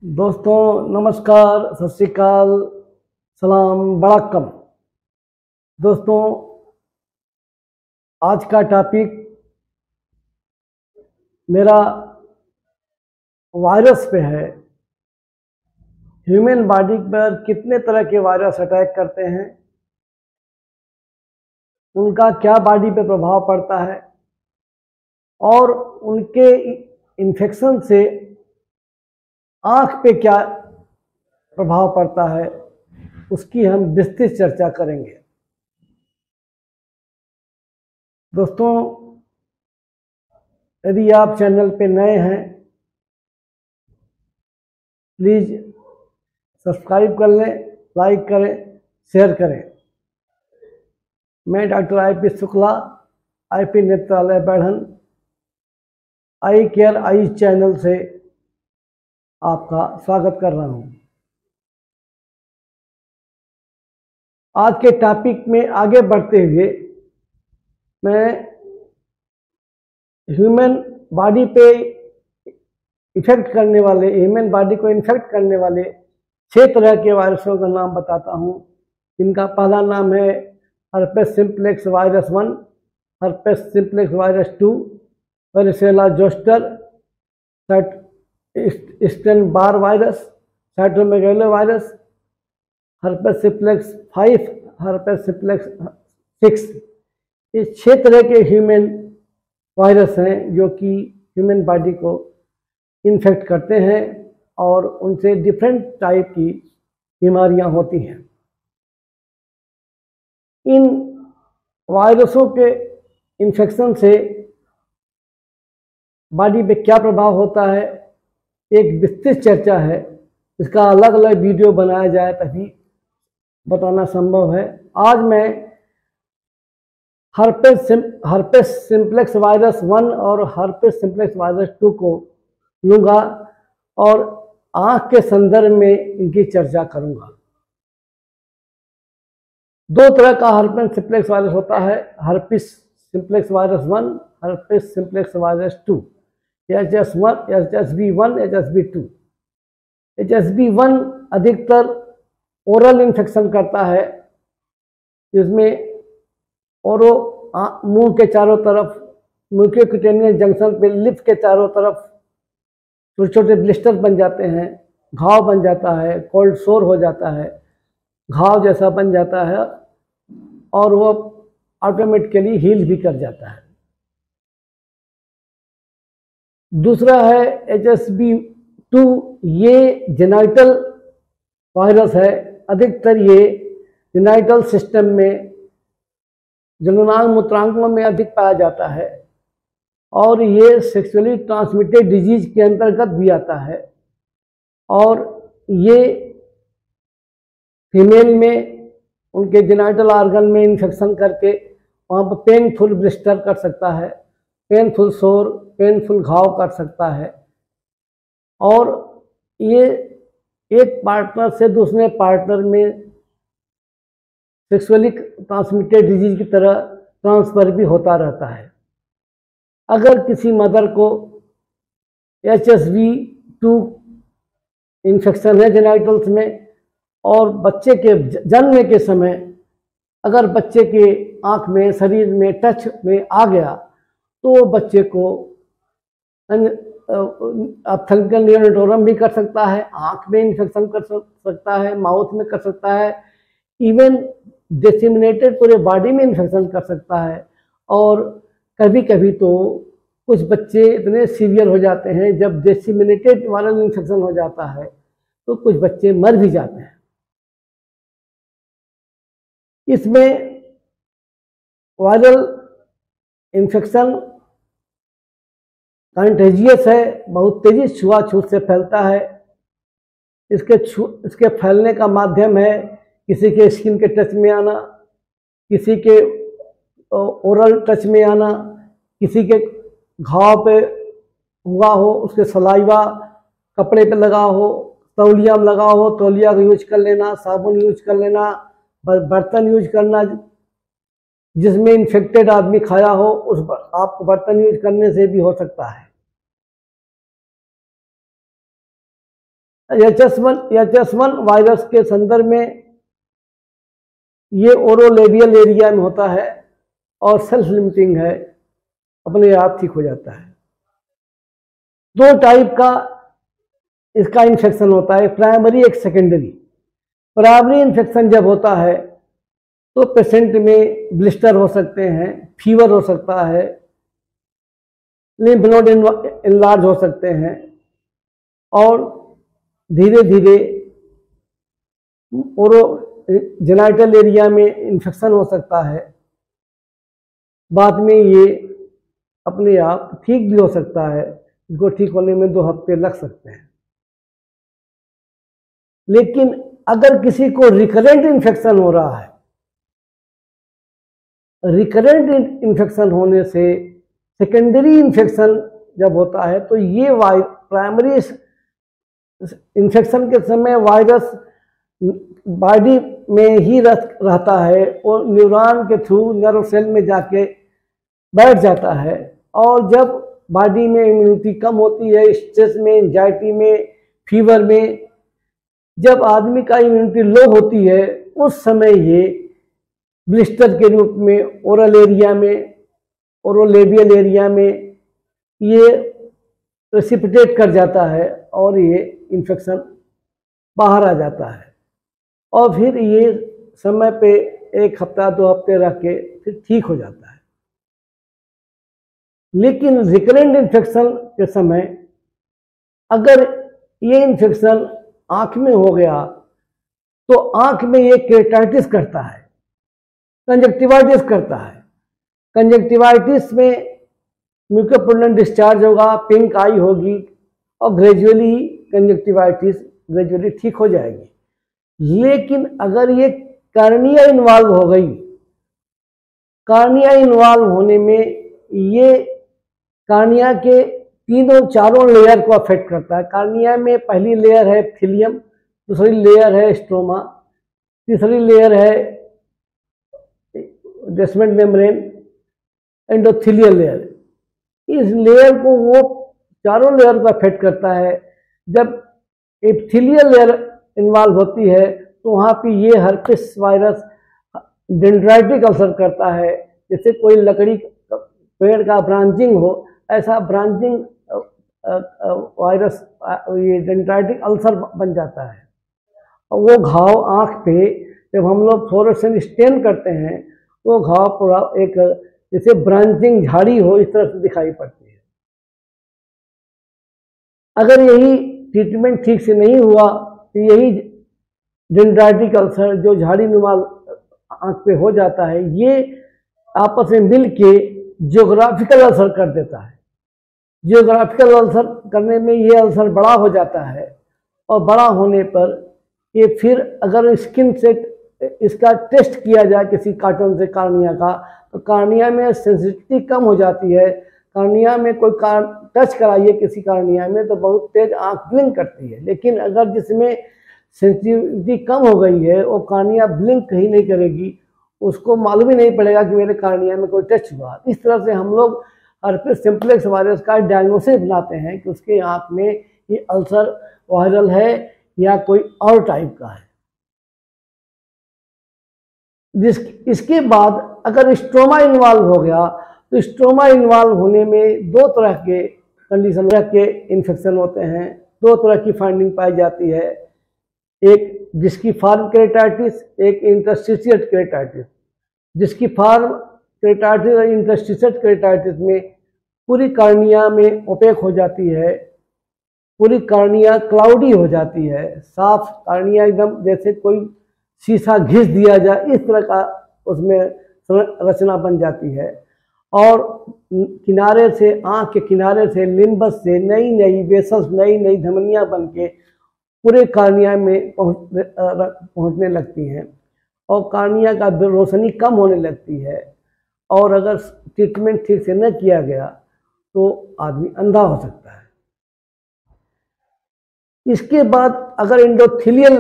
दोस्तों नमस्कार, सत श्री अकाल, सलाम वड़क्कम। दोस्तों आज का टॉपिक मेरा वायरस पे है। ह्यूमन बॉडी पर कितने तरह के वायरस अटैक करते हैं, उनका क्या बॉडी पे प्रभाव पड़ता है और उनके इन्फेक्शन से आँख पे क्या प्रभाव पड़ता है, उसकी हम विस्तृत चर्चा करेंगे। दोस्तों यदि आप चैनल पे नए हैं प्लीज़ सब्सक्राइब कर लें, लाइक करें, शेयर करें। मैं doctor I P. Shukla, I P. Netralaya Badhan, eye care I channel से आपका स्वागत कर रहा हूं। आज के टॉपिक में आगे बढ़ते हुए मैं ह्यूमन बॉडी पे इफेक्ट करने वाले, ह्यूमन बॉडी को इन्फेक्ट करने वाले 6 तरह के वायरसों का नाम बताता हूं। इनका पहला नाम है herpes simplex virus 1, herpes simplex virus 2, varicella zoster, Epstein Barr virus, cytomegalo virus, herpes simplex 5, herpes simplex 6। ये 6 तरह के ह्यूमन वायरस हैं जो कि ह्यूमन बॉडी को इन्फेक्ट करते हैं और उनसे डिफरेंट टाइप की बीमारियां होती हैं। इन वायरसों के इन्फेक्शन से बॉडी पे क्या प्रभाव होता है, एक विस्तृत चर्चा है। इसका अलग अलग वीडियो बनाया जाए तभी बताना संभव है। आज मैं हर्पेस सिम्प्लेक्स वायरस 1 और हर्पेस सिम्प्लेक्स वायरस 2 को लूँगा और आँख के संदर्भ में इनकी चर्चा करूँगा। 2 तरह का हर्पेस सिम्प्लेक्स वायरस होता है, herpes simplex virus 1, herpes simplex virus 2, HSV1, HSV2। HSV1 अधिकतर ओरल इन्फेक्शन करता है, जिसमें मुंह के चारों तरफ, म्यूकोक्यूटेनियस जंक्शन पे लिप्स के चारों तरफ छोटे छोटे ब्लिस्टर बन जाते हैं, घाव बन जाता है, कोल्ड सोर हो जाता है, घाव जैसा बन जाता है और वो ऑटोमेटिकली हील भी कर जाता है। दूसरा है HSV2, ये जेनाइटल वायरस है। अधिकतर ये जेनाइटल सिस्टम में, जननांग मूत्रांगों में अधिक पाया जाता है और ये सेक्सुअली ट्रांसमिटेड डिजीज के अंतर्गत भी आता है और ये फीमेल में उनके जेनाइटल ऑर्गन में इन्फेक्शन करके वहाँ पर पेनफुल ब्लिस्टर कर सकता है, पेनफुल सोर, पेनफुल घाव कर सकता है और ये एक पार्टनर से दूसरे पार्टनर में सेक्सुअली ट्रांसमिटेड डिजीज की तरह ट्रांसफर भी होता रहता है। अगर किसी मदर को HSV2 इन्फेक्शन है जेनाइटल्स में और बच्चे के जन्म के समय अगर बच्चे के आँख में, शरीर में, टच में आ गया तो बच्चे को ऑप्थेल्मिकल नियोनेटोरम भी कर सकता है, आँख में इन्फेक्शन कर सकता है, माउथ में कर सकता है, इवन डिसेमिनेटेड पूरे बॉडी में इन्फेक्शन कर सकता है। और कभी कभी तो कुछ बच्चे इतने सीवियर हो जाते हैं, जब डिसेमिनेटेड वायरल इन्फेक्शन हो जाता है तो कुछ बच्चे मर भी जाते हैं। इसमें वायरल इन्फेक्शन कंटेजियस है, बहुत तेजी छुआछूत से फैलता है। इसके फैलने का माध्यम है किसी के स्किन के टच में आना, किसी के ओरल टच में आना, किसी के घाव पे हुआ हो उसके सलाइवा कपड़े पे लगा हो, तौलिया में लगा हो, तौलिया का यूज कर लेना, साबुन यूज कर लेना, बर्तन यूज करना जिसमें इन्फेक्टेड आदमी खाया हो उस आपको बर्तन यूज करने से भी हो सकता है। HS1 वायरस के संदर्भ में ये ओरोलेबियल एरिया में होता है और सेल्फ लिमिटिंग है, अपने आप ठीक हो जाता है। दो टाइप का इसका इन्फेक्शन होता है, प्राइमरी एक सेकेंडरी। प्राइमरी इन्फेक्शन जब होता है तो पेशेंट में ब्लिस्टर हो सकते हैं, फीवर हो सकता है, लिम्फ नोड इनलार्ज हो सकते हैं और धीरे धीरे जेनाइटल एरिया में इन्फेक्शन हो सकता है। बाद में ये अपने आप ठीक भी हो सकता है, इसको ठीक होने में 2 हफ्ते लग सकते हैं। लेकिन अगर किसी को रिकरेंट इन्फेक्शन हो रहा है, रिकरेंट इन्फेक्शन होने से सेकेंडरी इन्फेक्शन जब होता है तो ये प्राइमरी इन्फेक्शन के समय वायरस बॉडी में ही रहता है और न्यूरॉन के थ्रू नर्व सेल में जाके बैठ जाता है। और जब बॉडी में इम्यूनिटी कम होती है, स्ट्रेस में, एंजाइटी में, फीवर में, जब आदमी का इम्यूनिटी लो होती है, उस समय ये ब्लिस्टर के रूप में ओरल एरिया में, ओरोलेबियल एरिया में ये प्रेसिपिटेट कर जाता है और ये इन्फेक्शन बाहर आ जाता है और फिर ये समय पे 1 हफ्ता 2 हफ्ते रह के फिर ठीक हो जाता है। लेकिन रिकरेंट इन्फेक्शन के समय अगर ये इन्फेक्शन आँख में हो गया तो आँख में ये केराटिटिस करता है, कंजक्टिवाइटिस करता है। कंजक्टिवाइटिस में म्यूकोपुलुलेंट डिस्चार्ज होगा, पिंक आई होगी और ग्रेजुअली कंजक्टिवाइटिस ग्रेजुअली ठीक हो जाएगी। लेकिन अगर ये कार्निया इन्वॉल्व हो गई, कार्निया इन्वॉल्व होने में ये कार्निया के 3-4 लेयर को अफेक्ट करता है। कार्निया में पहली लेयर है एपिथेलियम, दूसरी लेयर है स्ट्रोमा, तीसरी लेयर है बेसमेंट मेम्ब्रेन, एंडोथेलियल लेयर। इस लेयर को वो 4 लेयर को अफेक्ट करता है। जब एपिथेलियल लेयर इन्वॉल्व होती है तो वहाँ पे ये हर्पिस वायरस डेंड्राइटिक अल्सर करता है, जैसे कोई लकड़ी पेड़ का ब्रांचिंग हो, ऐसा ब्रांचिंग वायरस ये डेंड्राइटिक अल्सर बन जाता है। और वो घाव आँख पे जब हम लोग फ्लोरोसेंट स्टेन करते हैं वो घाव पूरा एक जैसे ब्रांचिंग झाड़ी हो इस तरह से दिखाई पड़ती है। अगर यही ट्रीटमेंट ठीक से नहीं हुआ तो यही डेंड्राइटिक अल्सर जो झाड़ी नुमा आँख पे हो जाता है, ये आपस में मिल के जियोग्राफिकल अल्सर कर देता है। जियोग्राफिकल अल्सर करने में ये अल्सर बड़ा हो जाता है और बड़ा होने पर ये फिर अगर स्किन से इसका टेस्ट किया जाए किसी कार्टन से कार्निया का, तो कार्निया में सेंसिटिविटी कम हो जाती है। कार्निया में कोई टच कराइए किसी कार्निया में तो बहुत तेज आँख ब्लिंक करती है। लेकिन अगर जिसमें सेंसिटिविटी कम हो गई है वो कार्निया ब्लिंक कहीं नहीं करेगी, उसको मालूम ही नहीं पड़ेगा कि मेरे कार्निया में कोई टच हुआ। इस तरह से हम लोग हर्पिस सिम्प्लेक्स वायरस का डायग्नोसिस बनाते हैं कि उसके आँख में ये अल्सर वायरल है या कोई और टाइप का है। इसके बाद अगर स्ट्रोमा इन्वॉल्व हो गया तो स्ट्रोमा इन्वॉल्व होने में 2 तरह के कंडीशन के इन्फेक्शन होते हैं। 2 तरह की फाइंडिंग पाई जाती है, एक जिसकी फार्म केरेटाइटिस, एक इंटरस्टिशियल केरेटाइटिस। जिसकी फार्म केरेटाइटिस और इंटरस्टिशियल केरेटाइटिस में पूरी कार्निया में ओपेक हो जाती है, पूरी कार्निया क्लाउडी हो जाती है, साफ कार्निया एकदम जैसे कोई शीशा घिस दिया जाए इस तरह का उसमें रचना बन जाती है। और किनारे से, आँख के किनारे से, लिम्बस से नई नई वेसल्स, नई नई धमनियाँ बन के पूरे कार्निया में पहुँचने लगती हैं और कार्निया का रोशनी कम होने लगती है। और अगर ट्रीटमेंट ठीक से न किया गया तो आदमी अंधा हो सकता है। इसके बाद अगर एंडोथेलियल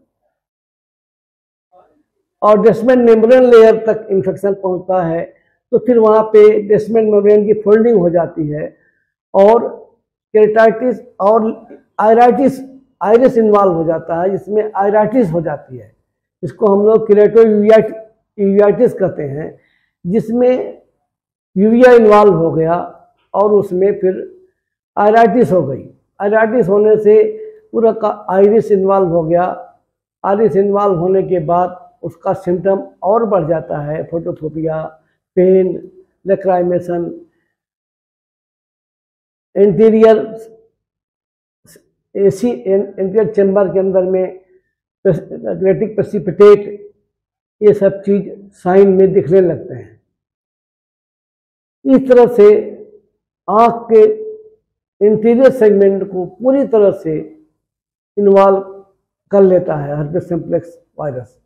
और बेसमेंट मेम्ब्रेन लेयर तक इन्फेक्शन पहुंचता है तो फिर वहाँ पे बेसमेंट मेम्ब्रेन की फोल्डिंग हो जाती है और केरेटाइटिस और आयरिस इन्वॉल्व हो जाता है, जिसमें आयराइटिस हो जाती है। इसको हम लोग यूवेटिस कहते हैं, जिसमें यूविया इन्वॉल्व हो गया और उसमें फिर आयराइटिस हो गई। आयराइटिस होने से पूरा का आयरिस इन्वॉल्व हो गया। आयरिस इन्वॉल्व होने के बाद उसका सिम्टम और बढ़ जाता है, photophobia, pain, lacrimation, anterior chamber के अंदर में ग्रेटिक प्रेसिपिटेट, ये सब चीज साइन में दिखने लगते हैं। इस तरह से आंख के इंटीरियर सेगमेंट को पूरी तरह से इन्वॉल्व कर लेता है हर्पेस सिम्प्लेक्स वायरस।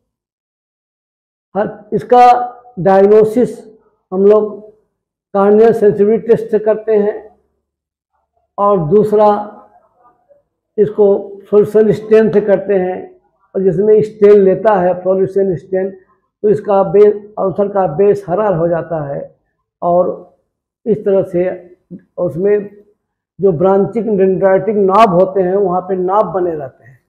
इसका डायग्नोसिस हम लोग कार्नियल सेंसिटिविटी टेस्ट से करते हैं, और दूसरा इसको फ्लोरेसेंट स्टेन से करते हैं, और जिसमें स्टेन लेता है फ्लोरेसेंट स्टेन, तो इसका बेस, अल्सर का बेस हरा हो जाता है, और इस तरह से उसमें जो ब्रांचिंग डेंड्राइटिक नॉब होते हैं वहाँ पे नॉब बने रहते हैं।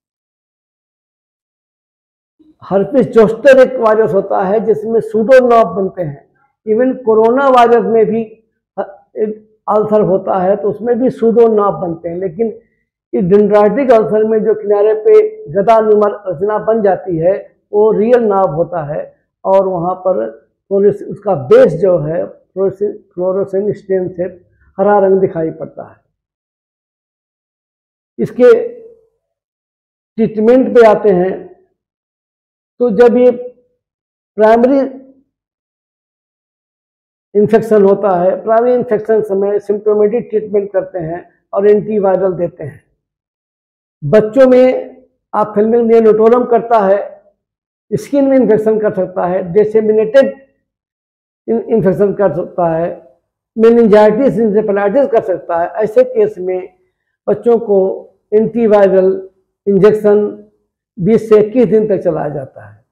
हर्पिस जोस्टर एक वायरस होता है जिसमें सूडो नॉब बनते हैं। इवन कोरोना वायरस में भी अल्सर होता है तो उसमें भी सूडो नॉब बनते हैं, लेकिन इस डेंड्राइटिक अल्सर में जो किनारे पे गदानुमा रचना बन जाती है वो रियल नॉब होता है, और वहाँ पर उसका बेस जो है फ्लोरोसेंट स्टेन से हरा रंग दिखाई पड़ता है। इसके ट्रीटमेंट पे आते हैं, तो जब ये प्राइमरी इन्फेक्शन होता है, प्राइमरी इन्फेक्शन समय सिम्प्टोमेटिक ट्रीटमेंट करते हैं और एंटीवायरल देते हैं। बच्चों में आप फिल्मिंग नियोनोटोरम करता है, स्किन में इन्फेक्शन कर सकता है, डिसेमिनेटेड इन्फेक्शन कर सकता है, मेनिंजाइटिस इंसेफेलाइटिस कर सकता है। ऐसे केस में बच्चों को एंटीवायरल इंजेक्शन 20 से 21 दिन तक चलाया जाता है।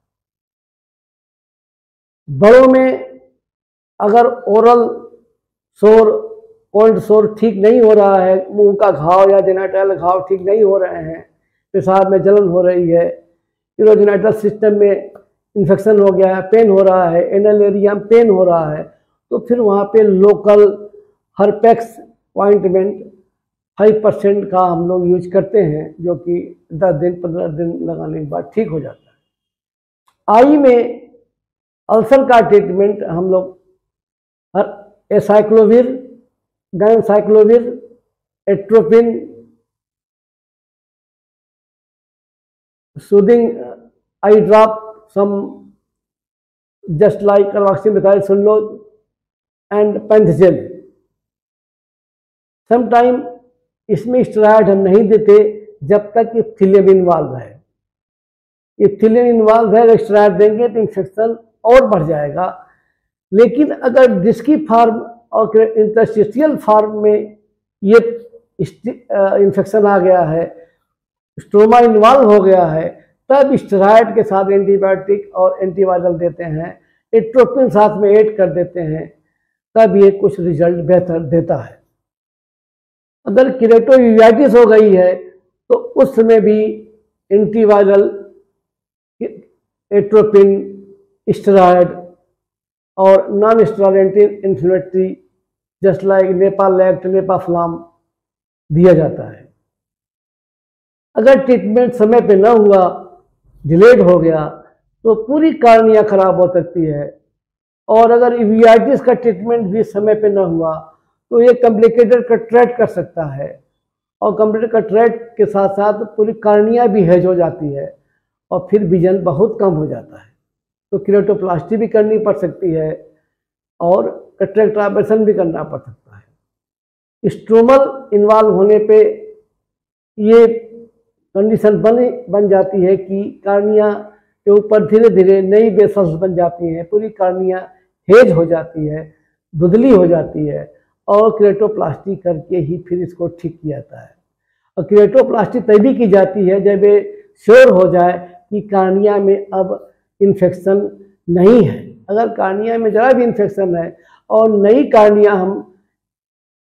बड़ों में अगर ओरल सोर, कोल्ड सोर ठीक नहीं हो रहा है, मुंह का घाव या जेनाइटल घाव ठीक नहीं हो रहे हैं, पेशाब में जलन हो रही है, यूरोजेनाइटल सिस्टम में इन्फेक्शन हो गया है, पेन हो रहा है, एनल एरिया में पेन हो रहा है, तो फिर वहाँ पे लोकल हर्पेक्स ऑइंटमेंट 5% का हम लोग यूज करते हैं, जो कि 10 दिन 15 दिन लगाने के बाद ठीक हो जाता है। आई में अल्सर का ट्रीटमेंट हम लोग acyclovir, ganciclovir, atropine, soothing eye drop, some just like carboxymethyl cellulose and penthazine. Sometime इसमें स्टेरॉयड हम नहीं देते जब तक इथिलियम इन्वॉल्व है। इथिलियम इन्वॉल्व है, स्टेरॉयड देंगे तो इन्फेक्शन और बढ़ जाएगा। लेकिन अगर डिस्की फॉर्म और इंटरस्टिशियल फॉर्म में ये इन्फेक्शन आ गया है, स्ट्रोमा इन्वॉल्व हो गया है, तब स्टेरॉयड के साथ एंटीबायोटिक और एंटीवायरल देते हैं, एट्रोपिन साथ में ऐड कर देते हैं, तब ये कुछ रिजल्ट बेहतर देता है। अगर कीरेटोयूवेटिस हो गई है तो उस समय भी एंटीवायरल, एट्रोपिन, स्टेरॉयड और non steroid anti inflammatory just like Nepalact, Nepaflam दिया जाता है। अगर ट्रीटमेंट समय पे न हुआ, डिलेड हो गया, तो पूरी कार्निया खराब हो सकती है। और अगर यूवेटिस का ट्रीटमेंट भी समय पे न हुआ तो ये कॉम्प्लिकेटेड कटरेक्ट कर सकता है, और कॉम्प्लिकेटेड कटरेक्ट के साथ साथ पूरी कार्निया भी हेज हो जाती है और फिर विजन बहुत कम हो जाता है। तो कीरेटोप्लास्टी भी करनी पड़ सकती है और कटरेक्ट ऑपरेशन भी करना पड़ सकता है। स्ट्रोमल इन्वॉल्व होने पे ये कंडीशन बन जाती है कि कार्निया के ऊपर धीरे धीरे नई वेसल्स बन जाती हैं, पूरी कार्निया हेज हो जाती है, धुंधली हो जाती है, और कीरेटोप्लास्टी करके ही फिर इसको ठीक किया जाता है। और कीरेटोप्लास्टी तभी की जाती है जब ये श्योर हो जाए कि कार्निया में अब इन्फेक्शन नहीं है। अगर कार्निया में ज़रा भी इन्फेक्शन है और नई कार्निया हम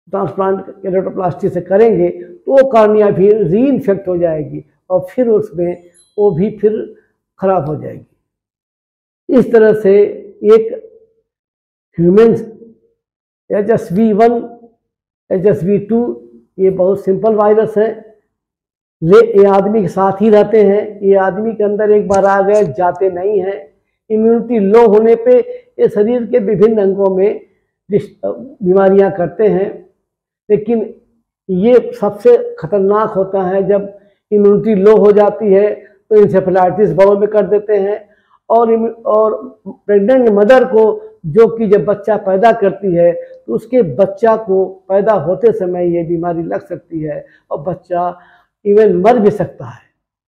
ट्रांसप्लांट केरेटोप्लास्टी से करेंगे तो वो कॉर्निया फिर री इन्फेक्ट हो जाएगी और फिर उसमें वो भी फिर खराब हो जाएगी। इस तरह से एक ह्यूमन HSV1 HSV2 ये बहुत सिंपल वायरस है। ये आदमी के साथ ही रहते हैं, ये आदमी के अंदर एक बार आ गए जाते नहीं हैं। इम्यूनिटी लो होने पे ये शरीर के विभिन्न अंगों में बीमारियां करते हैं, लेकिन ये सबसे खतरनाक होता है जब इम्यूनिटी लो हो जाती है तो इंसेफेलाइटिस बॉल में कर देते हैं। और प्रेग्नेंट मदर को जो कि जब बच्चा पैदा करती है तो उसके बच्चा को पैदा होते समय ये बीमारी लग सकती है और बच्चा इवन मर भी सकता है।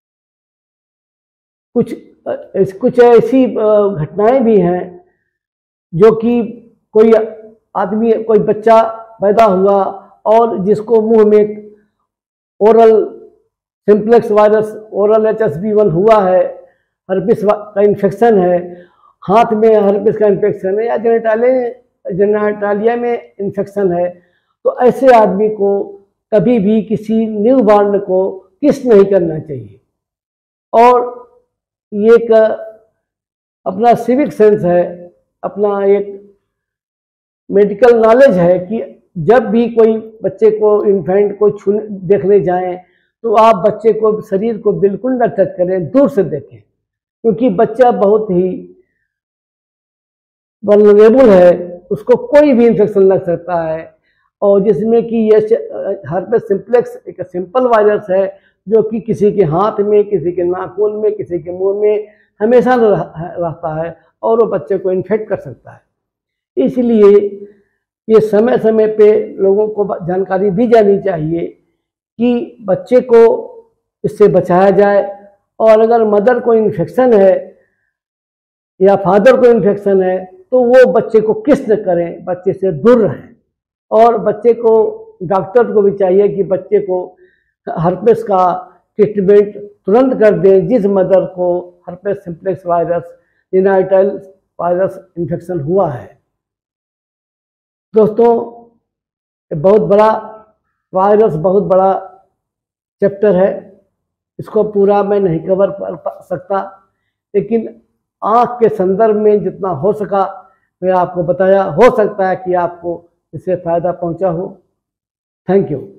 कुछ ऐसी घटनाएं भी हैं जो कि कोई बच्चा पैदा हुआ और जिसको मुंह में oral simplex virus oral HSV1 हुआ है, हर्पिस का इन्फेक्शन है, हाथ में हर्पिस का इन्फेक्शन है या जेनिटालिया में इन्फेक्शन है, तो ऐसे आदमी को कभी भी किसी न्यू बॉर्न को किस नहीं करना चाहिए। और ये एक अपना सिविक सेंस है, अपना एक मेडिकल नॉलेज है कि जब भी कोई बच्चे को इन्फेंट को देखने जाएं तो आप बच्चे को शरीर को बिल्कुल न टच करें, दूर से देखें, क्योंकि बच्चा बहुत ही वल्नरेबल है, उसको कोई भी इन्फेक्शन लग सकता है। और जिसमें कि ये हर्पिस सिंप्लेक्स एक सिंपल वायरस है जो कि किसी के हाथ में, किसी के नाखून में, किसी के मुंह में हमेशा रहता है और वो बच्चे को इन्फेक्ट कर सकता है। इसलिए ये समय समय पे लोगों को जानकारी दी जानी चाहिए कि बच्चे को इससे बचाया जाए। और अगर मदर को इन्फेक्शन है या फादर को इन्फेक्शन है तो वो बच्चे को किस न करें, बच्चे से दूर रहें। और बच्चे को डॉक्टर को भी चाहिए कि बच्चे को हर्पिस का ट्रीटमेंट तुरंत कर दें जिस मदर को herpes simplex virus genital virus infection हुआ है। दोस्तों, बहुत बड़ा वायरस, बहुत बड़ा चैप्टर है, इसको पूरा मैं नहीं कवर कर सकता, लेकिन आँख के संदर्भ में जितना हो सका मैं आपको बताया। हो सकता है कि आपको इससे फ़ायदा पहुंचा हो। Thank you.